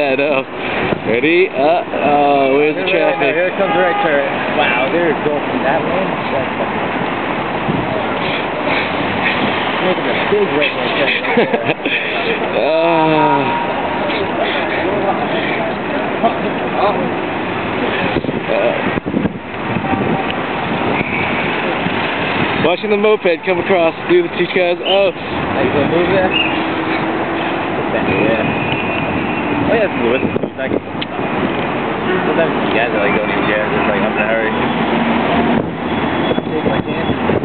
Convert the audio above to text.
I know. Ready? Where's the traffic? Here comes the right turn. Wow, they're going from that lane. That's fucking... Making a big right-hand turn. Watching the moped come across through the two cars. Oh. Are you gonna move there? Yeah. Oh yeah, it's Lewis. Sometimes you guys are like going to your it's like I'm in a hurry. Take my chance.